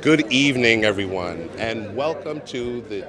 Good evening, everyone, and welcome to the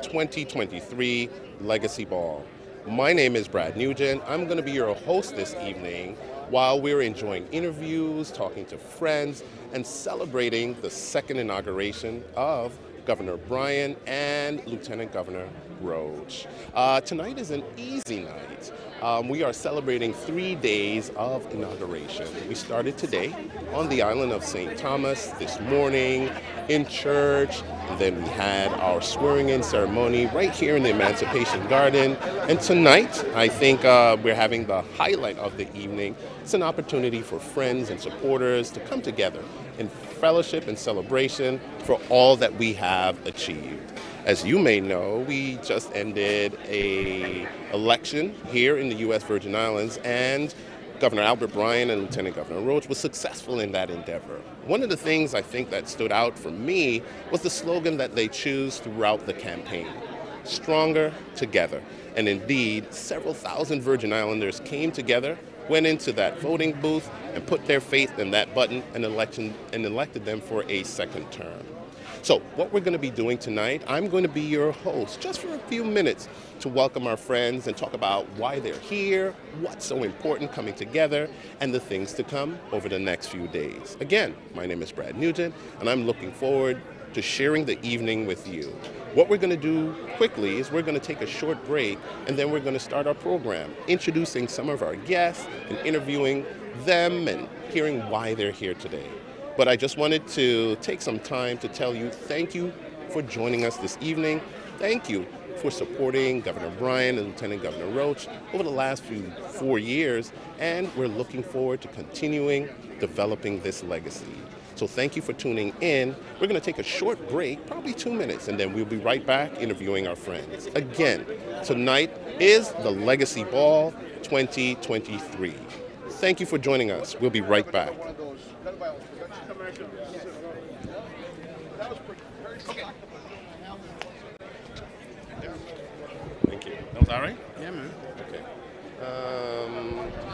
2023 Legacy Ball. My name is Brad Nugent. I'm going to be your host this evening while we're enjoying interviews, talking to friends, and celebrating the second inauguration of Governor Bryan and Lieutenant Governor Roach. Tonight is an easy night. We are celebrating 3 days of inauguration. We started today on the island of St. Thomas this morning in church, and then we had our swearing-in ceremony right here in the Emancipation Garden. And tonight, I think we're having the highlight of the evening. It's an opportunity for friends and supporters to come together in fellowship and celebration for all that we have achieved. As you may know, we just ended a election here in the U.S. Virgin Islands, and Governor Albert Bryan and Lieutenant Governor Roach was successful in that endeavor. One of the things I think that stood out for me was the slogan that they chose throughout the campaign: stronger together. And indeed, several thousand Virgin Islanders came together, went into that voting booth, and put their faith in that button and elected them for a second term. So what we're going to be doing tonight, I'm going to be your host just for a few minutes to welcome our friends and talk about why they're here, what's so important coming together, and the things to come over the next few days. Again, my name is Brad Nugent, and I'm looking forward to sharing the evening with you. What we're going to do quickly is we're going to take a short break, and then we're going to start our program, introducing some of our guests and interviewing them and hearing why they're here today. But I just wanted to take some time to tell you thank you for joining us this evening. Thank you for supporting Governor Bryan and Lieutenant Governor Roach over the last 4 years, and we're looking forward to continuing developing this legacy. So thank you for tuning in. We're going to take a short break, probably 2 minutes, and then we'll be right back interviewing our friends. Again, tonight is the Legacy Ball 2023. Thank you for joining us. We'll be right back. Thank you. That was all right? Yeah, man. Okay.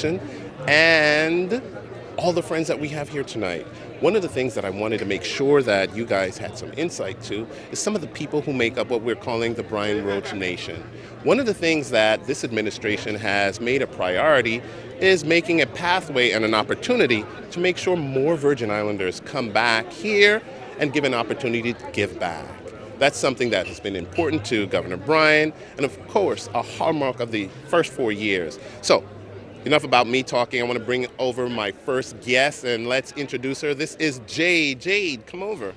and all the friends that we have here tonight. One of the things that I wanted to make sure that you guys had some insight to is some of the people who make up what we're calling the Brian Roach Nation. One of the things that this administration has made a priority is making a pathway and an opportunity to make sure more Virgin Islanders come back here and give an opportunity to give back. That's something that has been important to Governor Brian, and of course, a hallmark of the first 4 years. So, enough about me talking. I want to bring over my first guest, and let's introduce her. This is Jade. Jade, come over.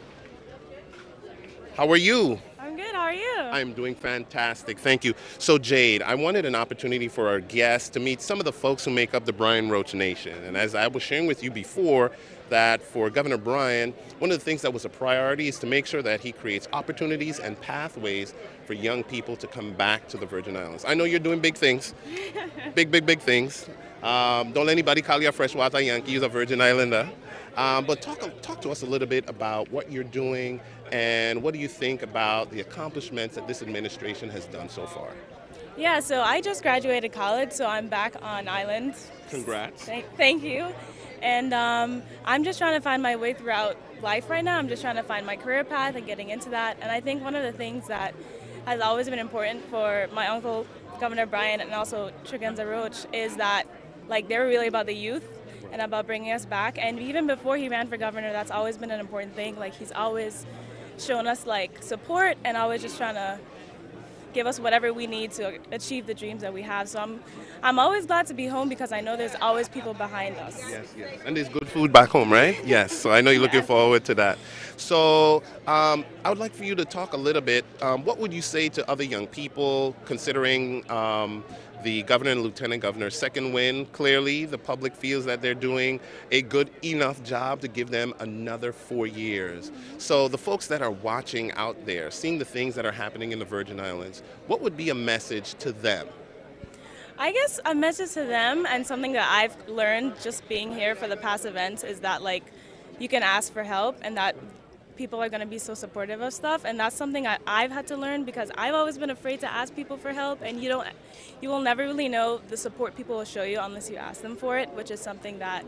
How are you? I'm good. How are you? I'm doing fantastic. Thank you. So, Jade, I wanted an opportunity for our guests to meet some of the folks who make up the Brian Roach Nation. And as I was sharing with you before, that for Governor Brian, one of the things that was a priority is to make sure that he creates opportunities and pathways for young people to come back to the Virgin Islands. I know you're doing big things, big things. Don't let anybody call you a freshwater Yankee. You're a Virgin Islander. But talk to us a little bit about what you're doing and what do you think about the accomplishments that this administration has done so far? Yeah, so I just graduated college, so I'm back on island. Congrats. Thank you. And I'm just trying to find my way throughout life right now. I'm just trying to find my career path and getting into that. And I think one of the things that has always been important for my uncle, Governor Brian, and also Grande Roach is that they were really about the youth and about bringing us back. And even before he ran for governor, that's always been an important thing. He's always shown us support and always just trying to give us whatever we need to achieve the dreams that we have. So I'm always glad to be home because I know there's always people behind us. Yes. And there's good food back home, right? Yes. So I know you're looking forward to that. So I would like for you to talk a little bit. What would you say to other young people considering the governor and lieutenant governor's second win? Clearly, the public feels that they're doing a good enough job to give them another 4 years. So the folks that are watching out there, seeing the things that are happening in the Virgin Islands, what would be a message to them? I guess a message to them, and something that I've learned just being here for the past events, is that you can ask for help and that people are going to be so supportive of stuff, and that's something I've had to learn because I've always been afraid to ask people for help, and you will never really know the support people will show you unless you ask them for it, which is something that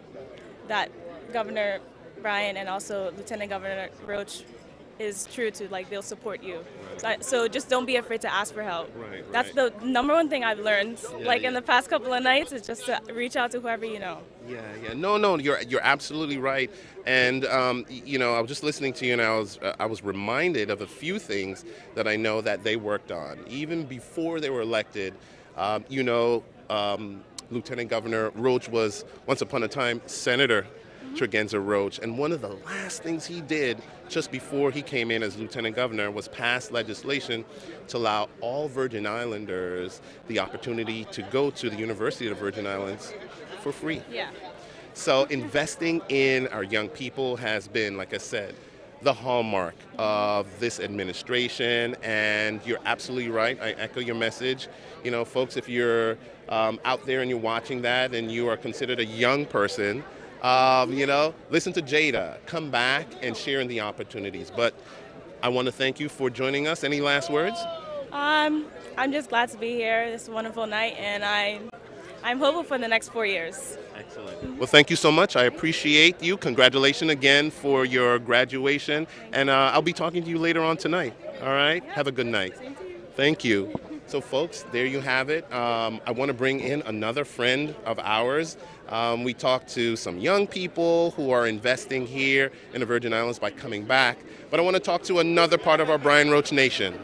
Governor Brian and also Lieutenant Governor Roach is true to. They'll support you. Right. So just don't be afraid to ask for help. Right. That's the number one thing I've learned. In the past couple of nights, is just to reach out to whoever you know. Yeah. No, you're absolutely right. And I was just listening to you, and I was reminded of a few things that I know that they worked on even before they were elected. Lieutenant Governor Roach was once upon a time Senator Grande Roach, and one of the last things he did just before he came in as Lieutenant Governor was pass legislation to allow all Virgin Islanders the opportunity to go to the University of the Virgin Islands for free. Yeah. So investing in our young people has been, like I said, the hallmark of this administration, and you're absolutely right. I echo your message. Folks, if you're out there and you're watching that and you are considered a young person, listen to Jada, come back and share in the opportunities. But I want to thank you for joining us. Any last words? I'm just glad to be here. This is a wonderful night, and I'm hopeful for the next 4 years. Excellent. Well, thank you so much. I appreciate you. Congratulations again for your graduation. And I'll be talking to you later on tonight. All right? Have a good night. Same to you. Thank you. So, folks, there you have it. I want to bring in another friend of ours. We talked to some young people who are investing here in the Virgin Islands by coming back. But I want to talk to another part of our Brian Roach Nation.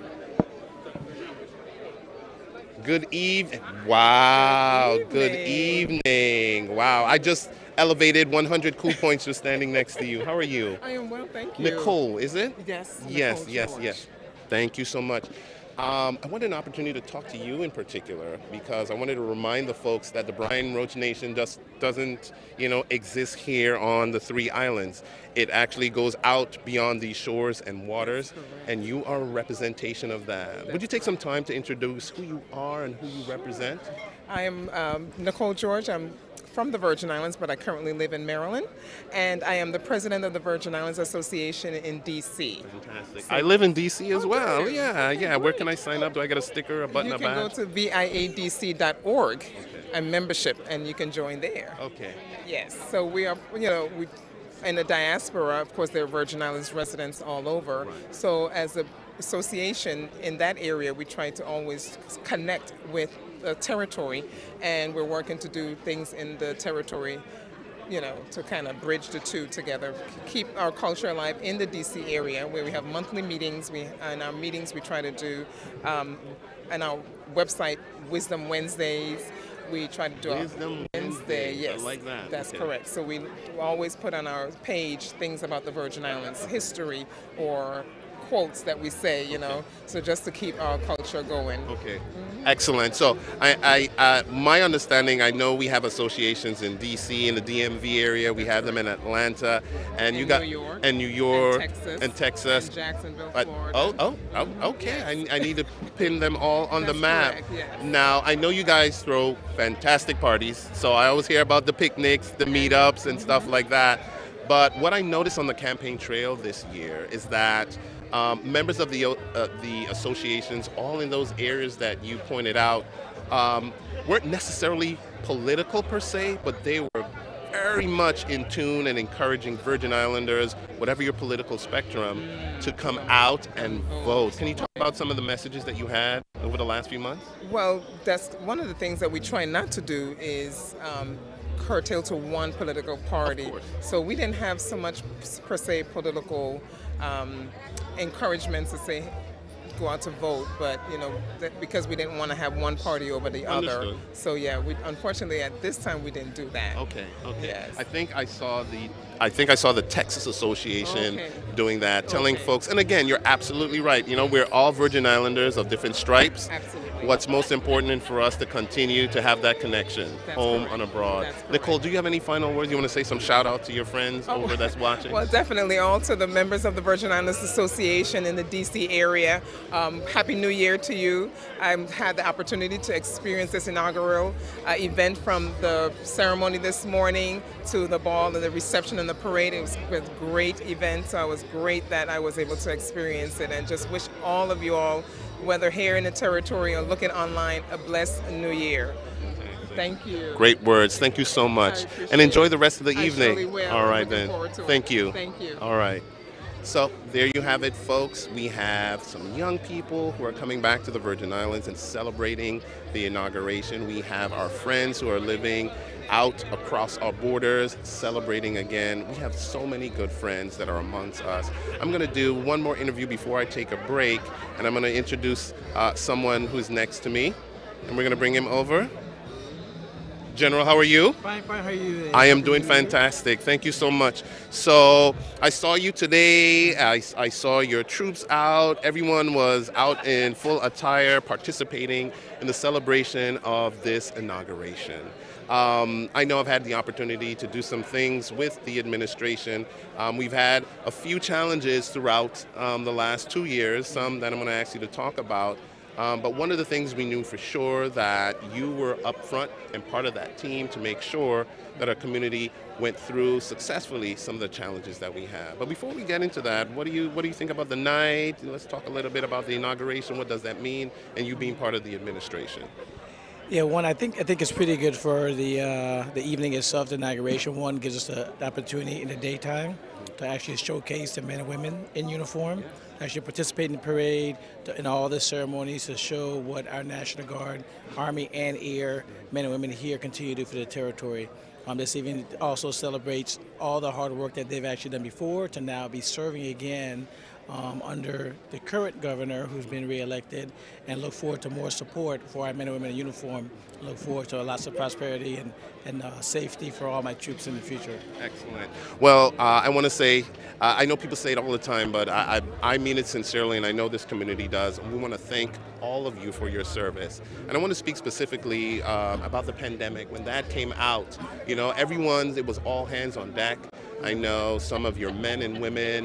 Good evening. Wow. Good evening. Wow. I just elevated 100 cool points just standing next to you. How are you? I am well, thank you. Nicole, is it? Yes. Yes. Thank you so much. I wanted an opportunity to talk to you in particular because I wanted to remind the folks that the Brian Roach Nation just doesn't, exist here on the 3 islands. It actually goes out beyond these shores and waters, and you are a representation of that. Would you take some time to introduce who you are and who you represent? I am Nicole George. I'm from the Virgin Islands, but I currently live in Maryland, and I am the president of the Virgin Islands Association in D.C. Fantastic. I live in DC as well. you? Yeah, Okay, yeah. Where great. can I sign up? Do I get a sticker, a button, You a can go badge? to viadc.org, a membership, and you can join there. Okay. Yes, so we are, we in the diaspora, of course, there are Virgin Islands residents all over. Right. So as an association in that area, we try to always connect with the territory, and we're working to do things in the territory, to kind of bridge the two together, keep our culture alive in the DC area, where we have monthly meetings. In our meetings we try to do, on our website, Wisdom Wednesdays. We try to do Wisdom Wednesday. Yes, I like that. That's Okay. correct. So we always put on our page things about the Virgin Islands, history, or quotes that we say, so just to keep our culture going. Okay, excellent. So, my understanding, I know we have associations in DC, in the DMV area. We have them in Atlanta, and you got New York, and New York, and Texas, and Jacksonville, Florida. Okay. I need to pin them all on the That's map. correct, yes. Now, I know you guys throw fantastic parties, so I always hear about the picnics, the meetups, and stuff like that. But what I noticed on the campaign trail this year is that members of the associations, all in those areas that you pointed out, weren't necessarily political per se, but they were very much in tune and encouraging Virgin Islanders, whatever your political spectrum, to come out and vote. Can you talk about some of the messages that you had over the last few months? Well, that's one of the things that we try not to do is curtail to one political party. Of course. So we didn't have so much per se political encouragement to say go out to vote, but because we didn't want to have one party over the other. Understood. So yeah, we unfortunately at this time we didn't do that. Okay. Yes. I think I saw the Texas Association doing that, telling Okay. folks. And again, you're absolutely right. We're all Virgin Islanders of different stripes. Absolutely. What's most important for us to continue to have that connection, That's home correct. and abroad. That's correct. Nicole, do you have any final words? You want to say some shout out to your friends over that's watching? Well, definitely all to the members of the Virgin Islands Association in the DC area. Happy New Year to you. I had the opportunity to experience this inaugural event, from the ceremony this morning to the ball and the reception and the parade. It was a great event, so it was great that I was able to experience it, and just wish all of you all, whether here in the territory or looking online, a blessed New Year. Thank you. Great words. Thank you so much. I appreciate And enjoy it. the rest of the I evening. surely will. All right, Looking then. forward to it. Thank you. Thank you. All right. So there you have it, folks. We have some young people who are coming back to the Virgin Islands and celebrating the inauguration. We have our friends who are living out across our borders, celebrating again. We have so many good friends that are amongst us. I'm going to do one more interview before I take a break, and I'm going to introduce someone who's next to me, and we're going to bring him over. General, how are you? Fine, how are you? I am doing fantastic. Thank you so much. So I saw you today. I saw your troops out. Everyone was out in full attire participating in the celebration of this inauguration. I know I've had the opportunity to do some things with the administration. We've had a few challenges throughout the last 2 years, some that I'm going to ask you to talk about. But one of the things we knew for sure, that you were up front and part of that team to make sure that our community went through successfully some of the challenges that we have. But before we get into that, what do you think about the night? Let's talk a little bit about the inauguration. What does that mean? And you being part of the administration. Yeah, I think it's pretty good for the evening itself, the inauguration. One, gives us the opportunity in the daytime to actually showcase the men and women in uniform, to actually participate in the parade, in all the ceremonies, to show what our National Guard, Army, and Air men and women here continue to do for the territory. This evening also celebrates all the hard work that they've actually done before to now be serving again under the current governor, who's been reelected, and look forward to more support for our men and women in uniform. Look forward to lots of prosperity and safety for all my troops in the future. Excellent. Well, I want to say, I know people say it all the time, but I mean it sincerely, and I know this community does. And we want to thank all of you for your service. And I want to speak specifically about the pandemic. When that came out, it was all hands on deck. I know some of your men and women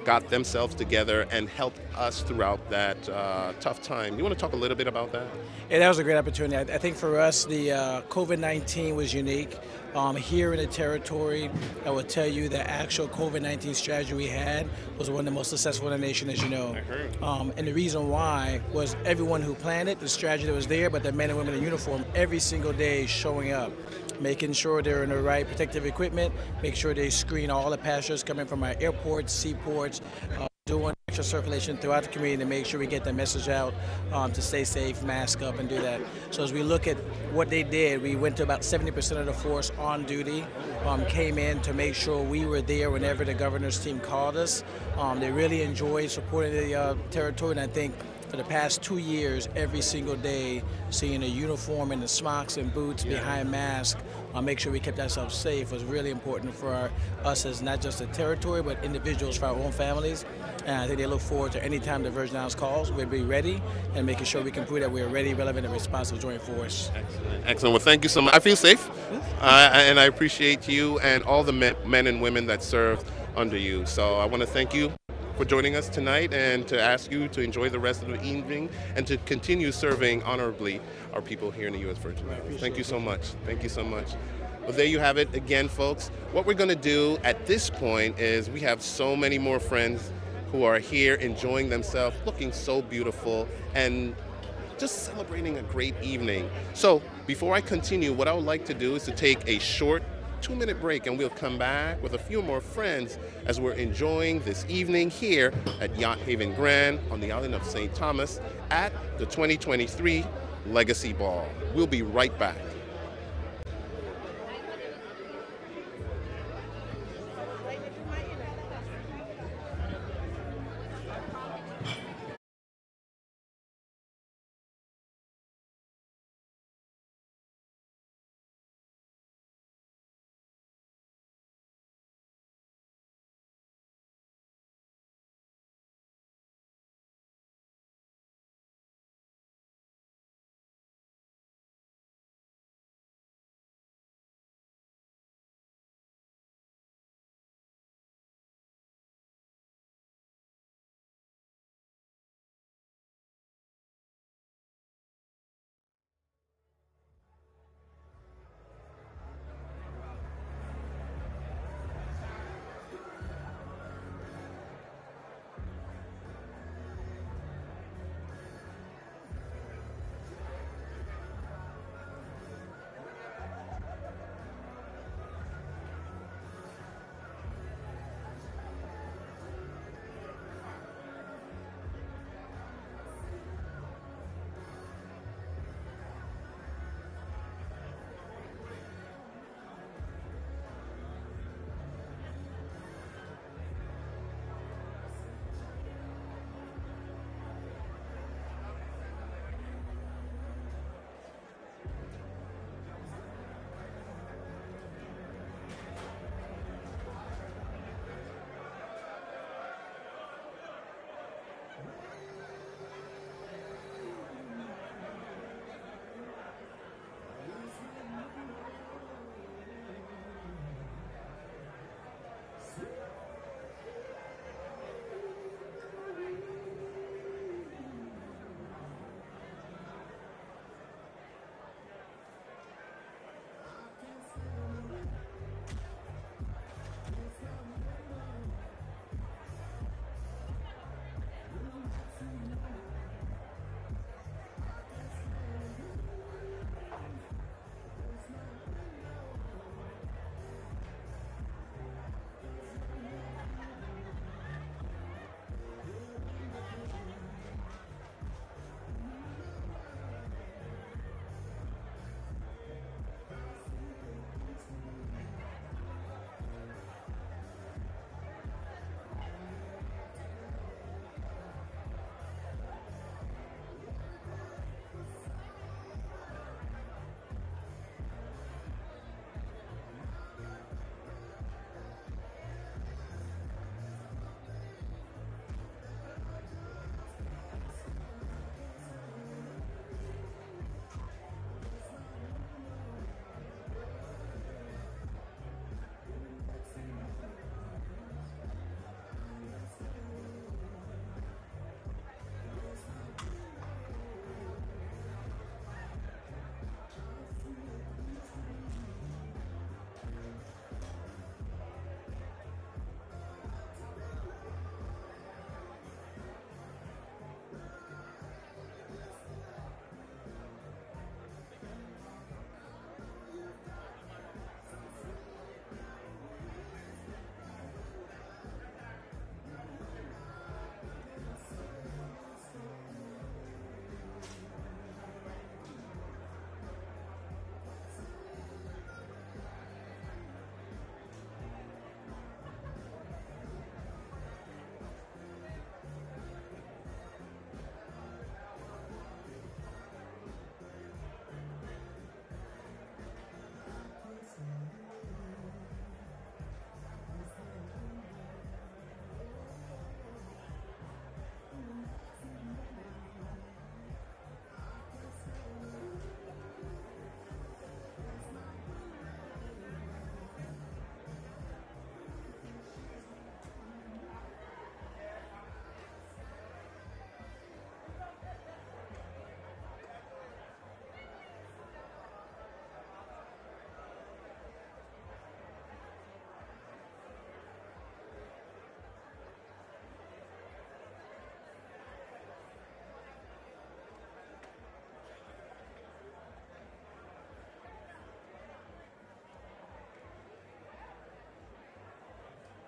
got themselves together and helped us throughout that tough time. You want to talk a little bit about that? Yeah, that was a great opportunity. I think for us, the COVID-19 was unique. Here in the territory, I will tell you the actual COVID-19 strategy we had was one of the most successful in the nation, as you know. I heard. And the reason why was everyone who planned it, the strategy that was there, but the men and women in uniform every single day showing up, making sure they're in the right protective equipment, make sure they screen all the passengers coming from our airports, seaports, doing extra circulation throughout the community to make sure we get the message out to stay safe, mask up, and do that. So as we look at what they did, we went to about 70% of the force on duty, came in to make sure we were there whenever the governor's team called us. They really enjoyed supporting the territory, and I think for the past 2 years, every single day, seeing a uniform and the smocks and boots behind masks, make sure we kept ourselves safe was really important for us as not just a territory, but individuals for our own families. And I think they look forward to any time the Virgin Islands calls, we'll be ready and making sure we can prove that we're ready, relevant, and responsive joint force. Excellent. Excellent. Well, thank you so much. I feel safe, and I appreciate you and all the men and women that served under you. So I want to thank you for joining us tonight and to ask you to enjoy the rest of the evening and to continue serving honorably our people here in the U.S. Virgin Islands. Thank you so much. Thank you so much. Well, there you have it again, folks. What we're going to do at this point is we have so many more friends who are here enjoying themselves, looking so beautiful, and just celebrating a great evening. So before I continue, what I would like to do is to take a short 2-minute break, and we'll come back with a few more friends as we're enjoying this evening here at Yacht Haven Grande on the island of St. Thomas at the 2023 Legacy Ball. We'll be right back.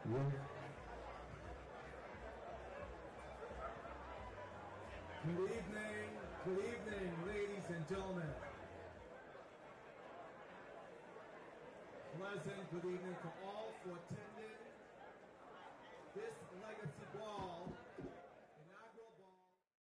Good evening, ladies and gentlemen. Pleasant good evening to all for attending this Legacy Ball, inaugural ball.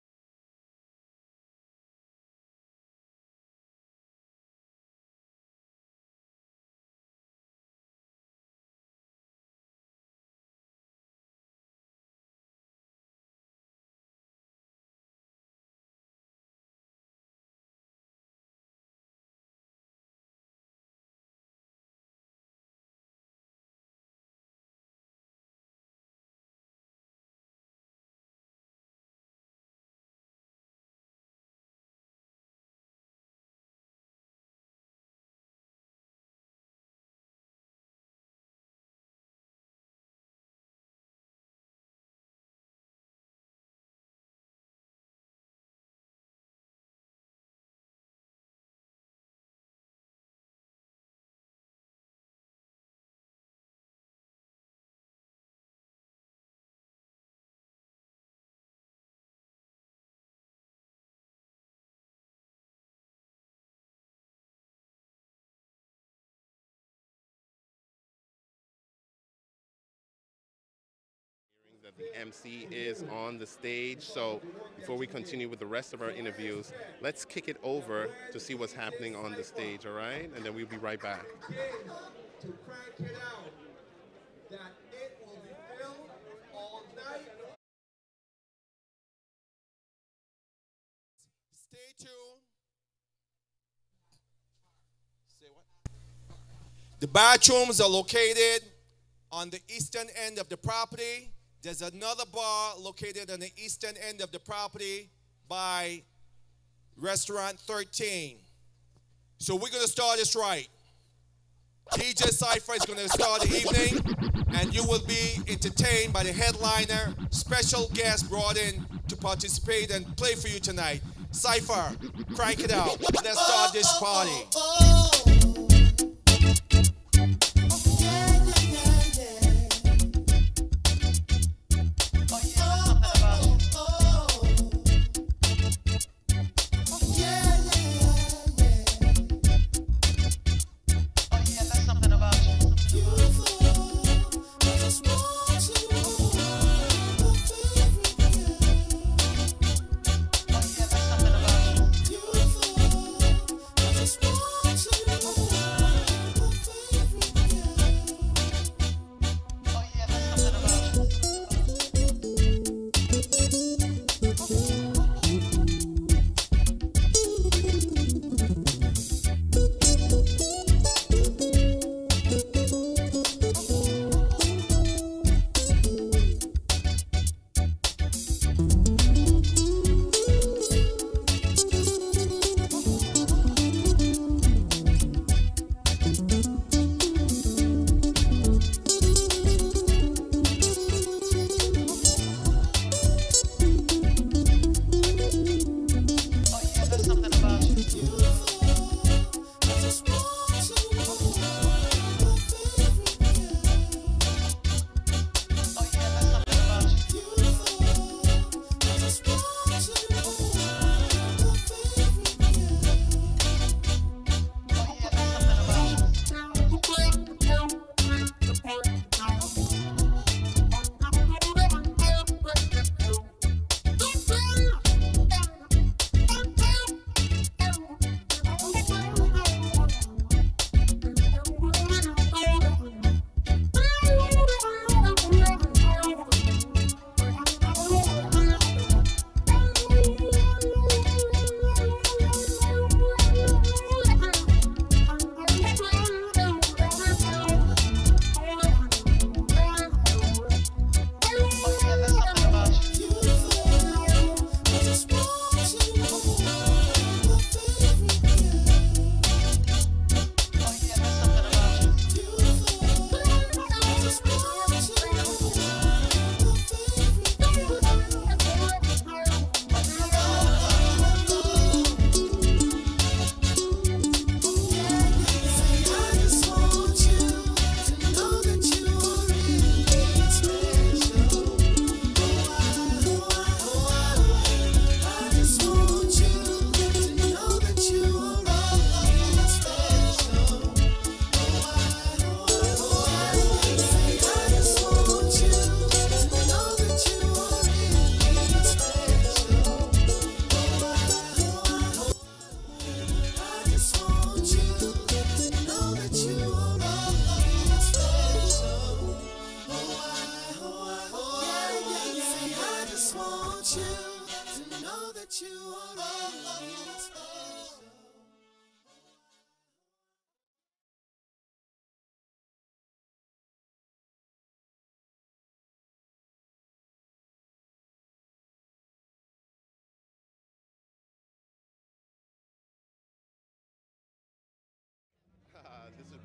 That the MC is on the stage. So before we continue with the rest of our interviews, let's kick it over to see what's happening on the stage, all right? And then we'll be right back. To crank it out, that it will be filled all night. Stay tuned. Say what? The bathrooms are located on the eastern end of the property. There's another bar located on the eastern end of the property by Restaurant 13. So we're going to start this right. DJ Cypher is going to start the evening, and you will be entertained by the headliner, special guest brought in to participate and play for you tonight. Cypher, crank it out. Let's start this party. Want you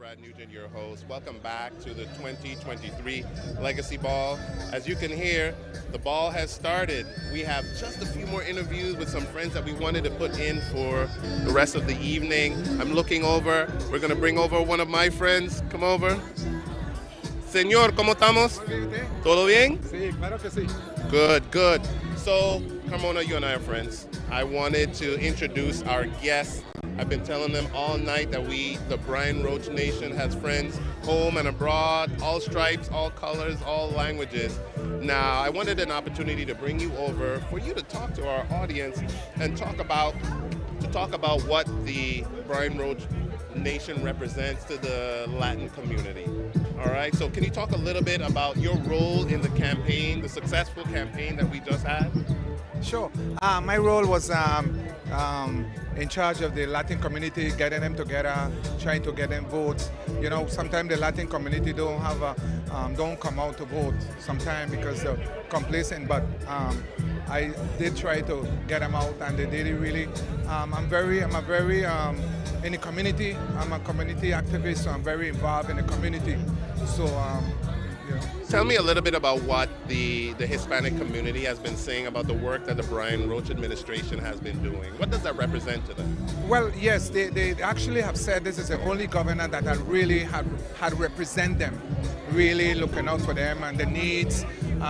Brad Nugent, your host. Welcome back to the 2023 Legacy Ball. As you can hear, the ball has started. We have just a few more interviews with some friends that we wanted to put in for the rest of the evening. I'm looking over. We're going to bring over one of my friends. Come over. Señor, ¿cómo estamos? ¿Todo bien? Sí, claro que sí. Good, good. So, Carmona, you and I are friends. I wanted to introduce our guests. I've been telling them all night that the Brian Roach Nation has friends home and abroad, all stripes, all colors, all languages. Now, I wanted an opportunity to bring you over for you to talk to our audience and talk about what the Brian Roach Nation represents to the Latin community. All right, so can you talk a little bit about your role in the campaign, the successful campaign that we just had? Sure. My role was in charge of the Latin community, getting them together, trying to get them votes. You know, sometimes the Latin community don't come out to vote sometimes because they're complacent, but I did try to get them out, and they did it really. I'm a very in the community. I'm a community activist, so I'm very involved in the community. So, you know. Tell me a little bit about what the Hispanic community has been saying about the work that the Brian Roach administration has been doing. What does that represent to them? Well, yes, they actually have said this is the only governor that had represent them, really looking out for them and the needs,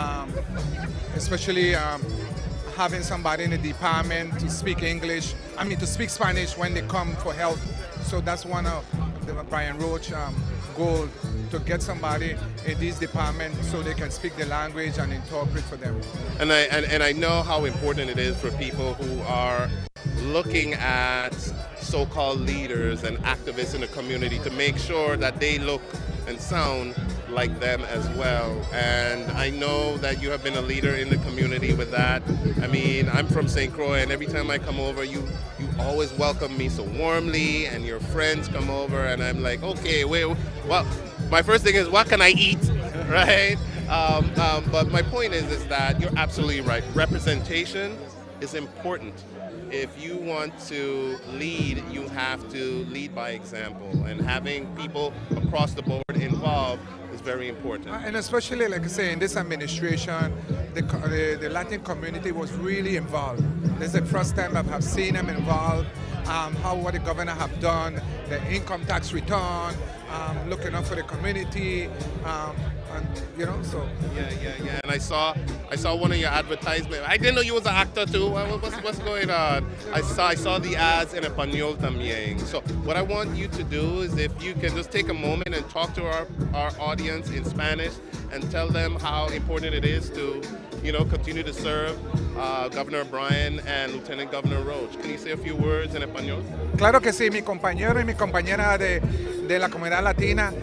especially having somebody in the department to speak to speak Spanish when they come for help. So that's one of the Brian Roach goal, to get somebody in this department so they can speak the language and interpret for them. And I know how important it is for people who are looking at so-called leaders and activists in the community to make sure that they look and sound like them as well. And I know that you have been a leader in the community with that. I mean, I'm from St. Croix, and every time I come over, you always welcome me so warmly, and your friends come over, and I'm like, okay, wait, well, my first thing is, what can I eat, right? But my point is that you're absolutely right. Representation is important. If you want to lead, you have to lead by example, and having people across the board involved is very important. And especially, like I say, in this administration, the Latin community was really involved. This is the first time I have seen them involved. What the governor have done, the income tax return, looking out for the community, and you know, so. Yeah. And I saw one of your advertisements. I didn't know you was an actor too. What's going on? I saw the ads in Español también. So what I want you to do is, if you can just take a moment and talk to our audience in Spanish and tell them how important it is to, continue to serve Governor Brian and Lieutenant Governor Roach. Can you say a few words in Español? Claro que sí, mi compañero y mi compañera de la comunidad latina.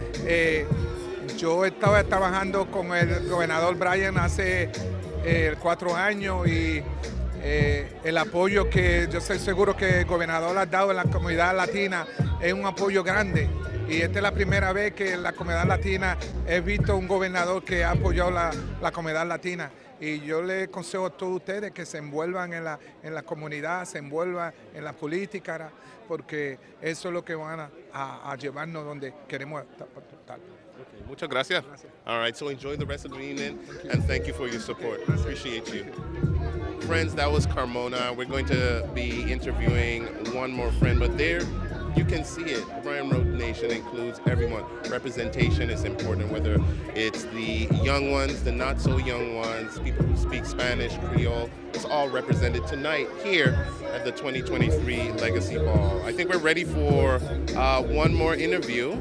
Yo estaba trabajando con el gobernador Brian hace 4 años y el apoyo que yo estoy seguro que el gobernador ha dado en la comunidad latina es un apoyo grande. Y esta es la primera vez que en la comunidad latina he visto un gobernador que ha apoyado la comunidad latina. Y yo le aconsejo a todos ustedes que se envuelvan en la comunidad, se envuelvan en la política, porque eso es lo que van a llevarnos donde queremos estar. Okay, muchas gracias. All right, so enjoy the rest of the evening, and thank you for your support. Appreciate you. Friends, that was Carmona. We're going to be interviewing one more friend, but there you can see it. Brian Roach Nation includes everyone. Representation is important, whether it's the young ones, the not so young ones, people who speak Spanish, Creole. It's all represented tonight here at the 2023 Legacy Ball. I think we're ready for one more interview.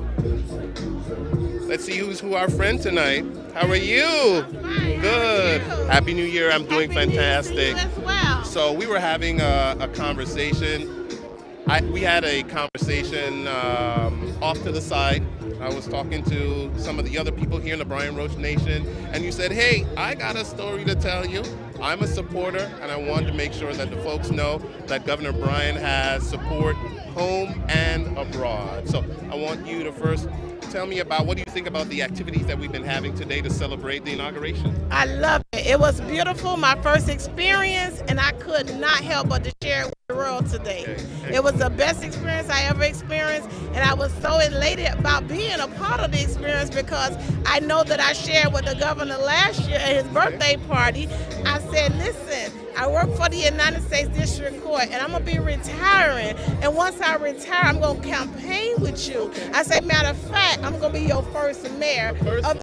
Let's see who our friend tonight. How are you? Hi, good. How are you? Happy New Year. I'm doing Happy fantastic. New Year to you as well. So we were having a conversation. We had a conversation off to the side. I was talking to some of the other people here in the Brian Roach Nation, and you said, hey, I got a story to tell you. I'm a supporter, and I wanted to make sure that the folks know that Governor Brian has support home and abroad. So I want you to first tell me about, what do you think about the activities that we've been having today to celebrate the inauguration? I love it. It was beautiful, my first experience, and I could not help but to share it with the world today. It was the best experience I ever experienced, and I was so elated about being a part of the experience because I know that I shared with the governor last year at his birthday party. I said, listen, I work for the United States District Court, and I'm going to be retiring. And once I retire, I'm going to campaign with you. I said, matter of fact, I'm going to be your first mayor of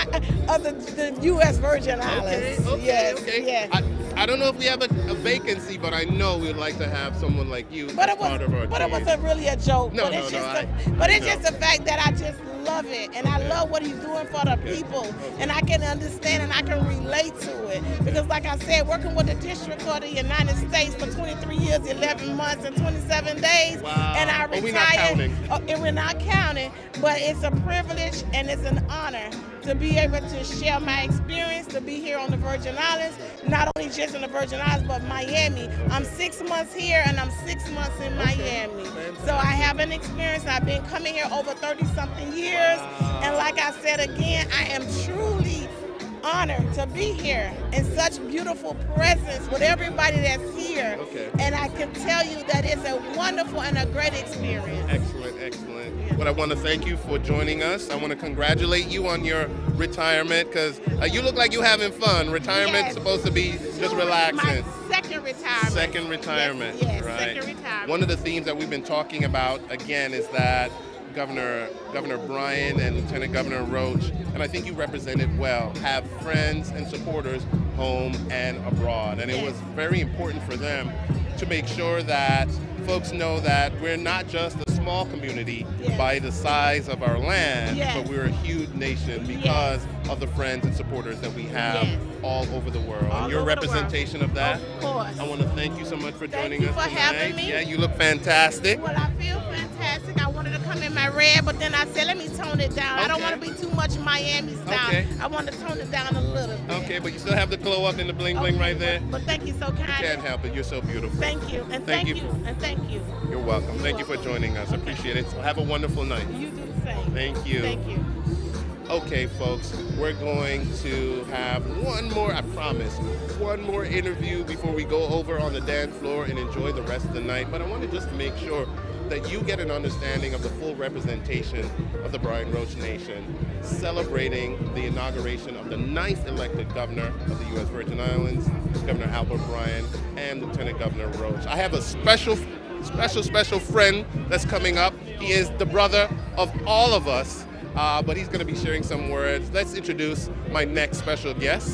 the U.S. Virgin Islands. Okay, Yes. I don't know if we have a vacancy, but I know we'd like to have someone like you But as part of our it team. wasn't really a joke. No, It's no, just the fact that I just love it, and I love what he's doing for the people, and I can understand and I can relate to it. Because like I said, working with the District Court of the United States for 23 years, 11 months, and 27 days, Wow. and I retired. We're not counting. And we're not counting, but it's a privilege and it's an honor to be able to share my experience, to be here on the Virgin Islands, not only just in the Virgin Islands, but Miami. I'm 6 months here and I'm 6 months in Miami. So I have an experience. I've been coming here over 30-something years. And like I said again, I am truly honored to be here in such beautiful presence with everybody that's here. And I can tell you that it's a wonderful and a great experience. Excellent. But I want to thank you for joining us. I want to congratulate you on your retirement because you look like you're having fun. Retirement's supposed to be just relaxing. My second retirement. Second retirement. Yes, right. second retirement. One of the themes that we've been talking about again is that Governor Bryan and Lieutenant Governor Roach, and I think you represent it well, have friends and supporters home and abroad. And it was very important for them to make sure that folks know that we're not just a small community by the size of our land, but we're a huge nation because of the friends and supporters that we have all over the world. And your representation of that, of course. I want to thank you so much for joining us for tonight. having me. Yeah, you look fantastic. Well, I feel fantastic. I wanted to come in my red, but then I said, let me tone it down. I don't want to be too much Miami style. I want to tone it down a little bit. Okay, but you still have the glow up and the bling bling right there. But thank you so kindly. You can't help it. You're so beautiful. Thank you. And thank you. And thank you. You're welcome. Thank you for joining us. Appreciate it. Have a wonderful night. You do the same. Thank you. Thank you. Okay, folks, we're going to have one more, I promise, one more interview before we go over on the dance floor and enjoy the rest of the night. But I want to just make sure that you get an understanding of the full representation of the Bryan Roach Nation, celebrating the inauguration of the 9th elected governor of the U.S. Virgin Islands, Governor Albert Bryan, and Lieutenant Governor Roach. I have a special friend that's coming up. He is the brother of all of us, but he's going to be sharing some words. Let's introduce my next special guest.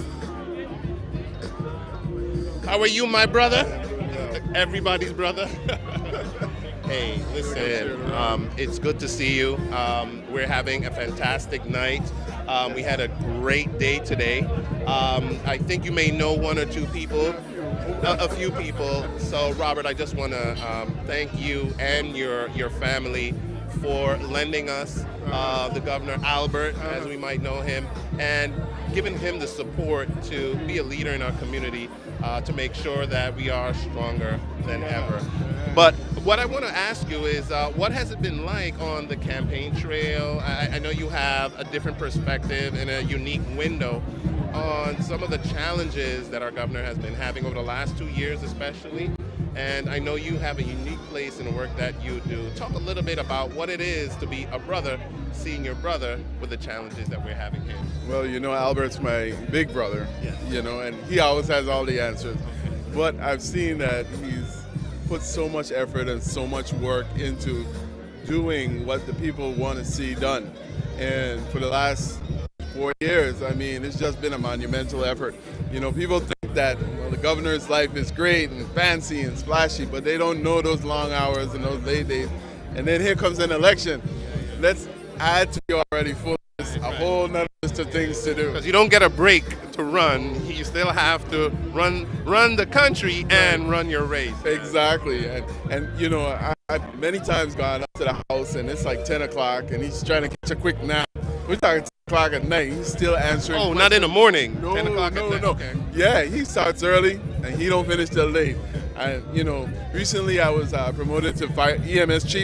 How are you, my brother? Everybody's brother. Hey, listen, it's good to see you. We're having a fantastic night. We had a great day today. I think you may know one or two people, a few people. So, Robert, I just want to thank you and your family for lending us the Governor Albert, as we might know him, and giving him the support to be a leader in our community to make sure that we are stronger than ever. But what I want to ask you is, what has it been like on the campaign trail? I know you have a different perspective and a unique window on some of the challenges that our governor has been having over the last 2 years especially. And I know you have a unique place in the work that you do. Talk a little bit about what it is to be a brother, seeing your brother with the challenges that we're having here. Well, you know, Albert's my big brother, you know, and he always has all the answers. But I've seen that he's put so much effort and so much work into doing what the people want to see done. And for the last 4 years, I mean, it's just been a monumental effort. You know, people think that the governor's life is great and fancy and splashy, but they don't know those long hours and those late days. And then here comes an election. Let's add to your already full list, a whole nother list of things to do. Because you don't get a break to run. You still have to run the country and run your race. Exactly. And you know, I've many times gone up to the house and it's like 10 o'clock and he's trying to catch a quick nap. We're talking 10 o'clock at night. He's still answering questions. Not in the morning. No, 10 o'clock at night. No. Okay. Yeah, he starts early and he don't finish till late. And you know, recently I was promoted to EMS chief in St.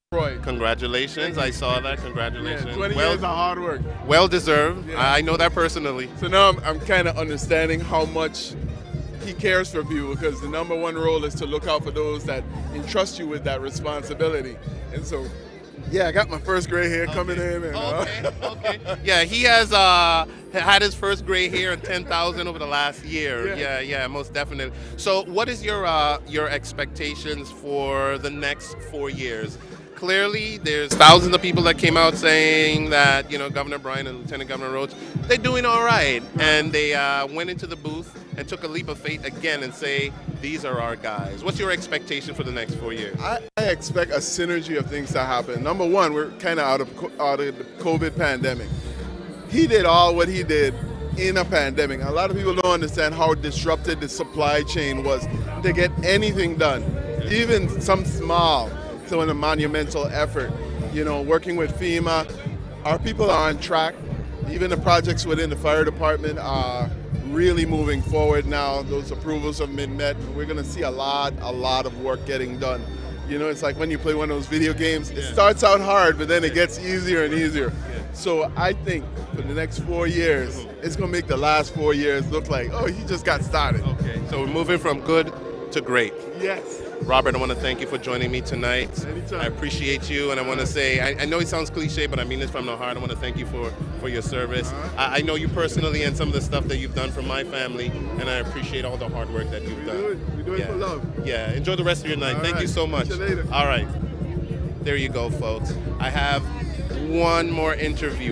Roy. Congratulations. I saw that. Yeah, Congratulations. 20 years of hard work. Well deserved. Yeah. I know that personally. So now I'm kind of understanding how much he cares for people, because the number one role is to look out for those that entrust you with that responsibility. And so, yeah, I got my first gray hair coming in. And, Okay. Yeah, he has had his first gray hair in 10,000 over the last year. Yeah, most definitely. So what is your expectations for the next 4 years? Clearly, there's thousands of people that came out saying that, Governor Bryan and Lieutenant Governor Roach, they're doing all right. And they went into the booth and took a leap of faith again and say, these are our guys. What's your expectation for the next 4 years? I expect a synergy of things to happen. Number one, we're kind of out of the COVID pandemic. He did all what he did in a pandemic. A lot of people don't understand how disrupted the supply chain was to get anything done, even some small. So in a monumental effort, working with FEMA, our people are on track. Even the projects within the fire department are really moving forward now. Those approvals have been met. We're going to see a lot of work getting done. It's like when you play one of those video games, it starts out hard, but then it gets easier and easier. So I think for the next 4 years, it's going to make the last 4 years look like, oh, he just got started. Okay, so we're moving from good to great. Yes. Robert, I want to thank you for joining me tonight. Anytime. I appreciate you, and I want to say, I know it sounds cliche, but I mean this from the heart. I want to thank you for your service. I know you personally and some of the stuff that you've done for my family, and I appreciate all the hard work that you've done. We do it for love. Yeah, enjoy the rest of your night. All Thank right. you so much. See you later. All right. There you go, folks. I have one more interview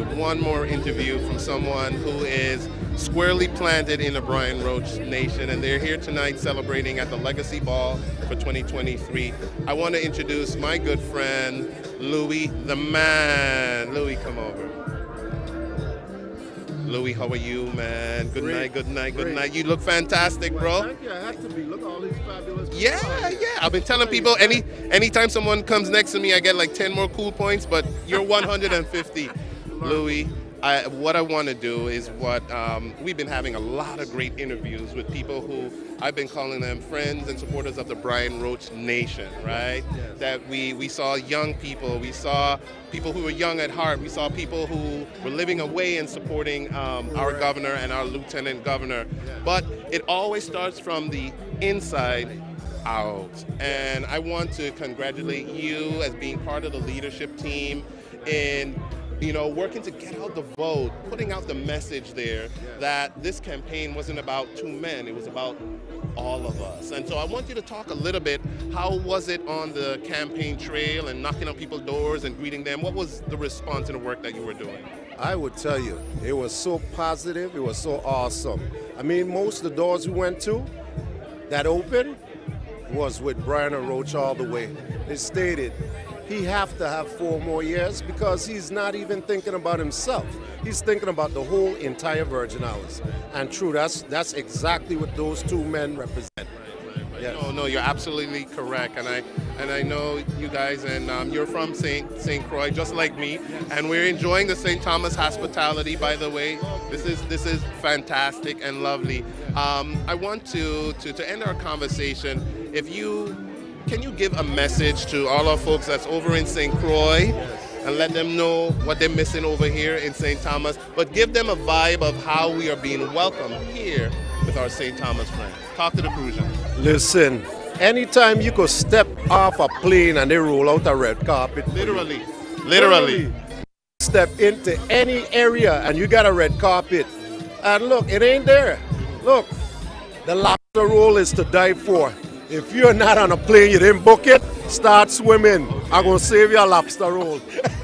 from someone who is squarely planted in the Bryan Roach Nation, and they're here tonight celebrating at the Legacy Ball for 2023. I want to introduce my good friend, Louis the Man. Louis, come over. Louis, how are you, man? Good night. You look fantastic, bro. Thank you. I have to be. Look at all these fabulous people. Yeah. I've been telling people anytime someone comes next to me, I get like 10 more cool points, but you're 150. Louis, what I want to do is what we've been having a lot of great interviews with people who I've been calling them friends and supporters of the Bryan Roach Nation, right? Yes. That we saw young people, we saw people who were young at heart, we saw people who were living away and supporting our governor and our lieutenant governor. Yes. But it always starts from the inside out. And I want to congratulate you as being part of the leadership team in working to get out the vote, putting out the message there that this campaign wasn't about two men, it was about all of us. And so I want you to talk a little bit, how was it on the campaign trail and knocking on people's doors and greeting them? What was the response to the work that you were doing? I would tell you, it was so positive, it was so awesome. I mean, most of the doors we went to that opened was with Bryan Roach all the way. It stated he have to have 4 more years because he's not even thinking about himself. He's thinking about the whole entire Virgin Islands. And true, that's exactly what those two men represent. Right. Yes. No, you're absolutely correct. And I know you guys, and you're from St. Croix, just like me, and we're enjoying the St. Thomas hospitality. By the way, this is fantastic and lovely. I want to end our conversation. Can you give a message to all our folks that's over in St. Croix and let them know what they're missing over here in St. Thomas, but give them a vibe of how we are being welcomed here with our St. Thomas friends? Talk to the Crucian. Listen, anytime you could step off a plane and they roll out a red carpet. Literally. Step into any area and you got a red carpet. And look, it ain't there. Look, the lobster roll is to die for. If you're not on a plane, you didn't book it, start swimming. I'm going to save you a lobster roll.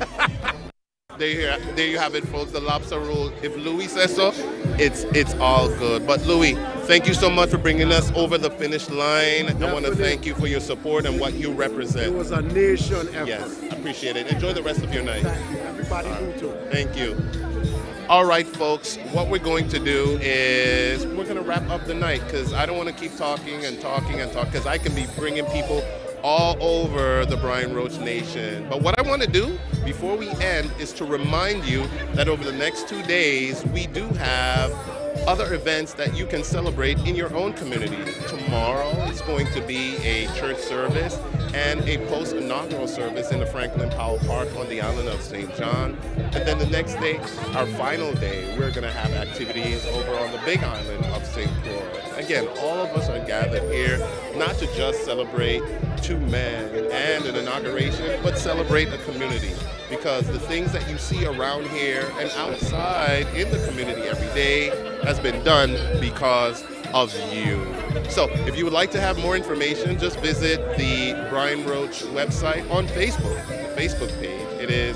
There you have it, folks, the lobster roll. If Louis says so, it's all good. But Louis, thank you so much for bringing us over the finish line. Definitely. I want to thank you for your support and what you represent. It was a nation effort. Yes, appreciate it. Enjoy the rest of your night. Thank you. Everybody do too. Thank you. All right, folks, what we're going to do is we're going to wrap up the night because I don't want to keep talking because I can be bringing people all over the Bryan Roach Nation. But what I want to do before we end is to remind you that over the next 2 days, we do have other events that you can celebrate in your own community. Tomorrow is going to be a church service and a post-inaugural service in the Franklin Powell Park on the island of St. John. And then the next day, our final day, we're going to have activities over on the big island of St. Croix. Again, all of us are gathered here not to just celebrate two men and an inauguration, but celebrate a community. Because the things that you see around here and outside in the community every day has been done because of you. So if you would like to have more information, just visit the Brian Roach website on Facebook, the Facebook page. It is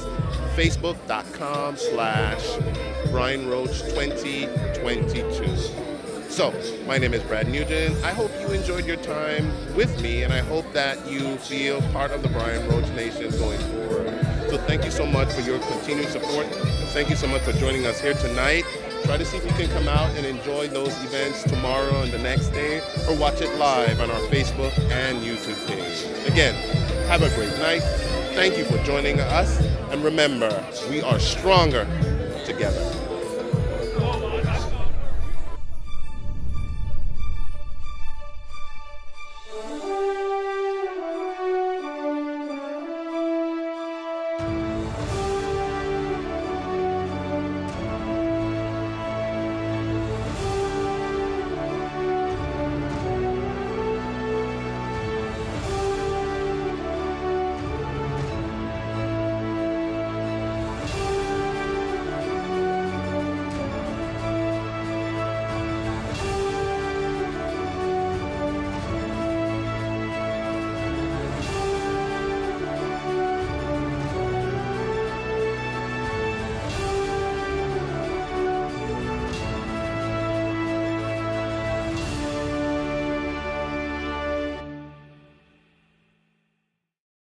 facebook.com/BrianRoach2022. So, my name is Brad Nugent. I hope you enjoyed your time with me, and I hope that you feel part of the Brian Roach Nation going forward. So thank you so much for your continued support. Thank you so much for joining us here tonight. Try to see if you can come out and enjoy those events tomorrow and the next day, or watch it live on our Facebook and YouTube page. Again, have a great night. Thank you for joining us, and remember, we are stronger together.